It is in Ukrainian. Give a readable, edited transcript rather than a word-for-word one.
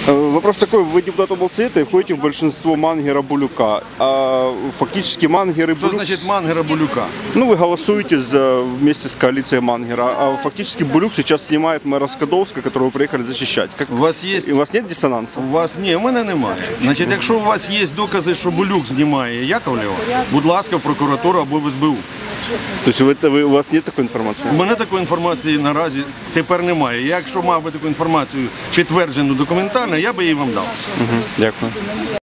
Вопрос такой, вы депутат облсовета и входите в большинство Мангера Булюка. А фактически Мангер и Что Булюк... значит Мангера Булюка? Ну, вы голосуете вместе с коалицией Мангера, а фактически Булюк сейчас снимает мэра Скадовска, которого вы приехали защищать. У вас є... И у вас нет диссонанса? У вас ні, у мене немає. Значить, якщо у вас є докази, що Булюк знімає Яковлєва, будь ласка, в прокуратуру або в СБУ. То есть у вас нет такой информации? У мене такої інформації наразі тепер немає. Якщо мав би таку інформацію підтверджену документально, я би її вам дав. Дякую.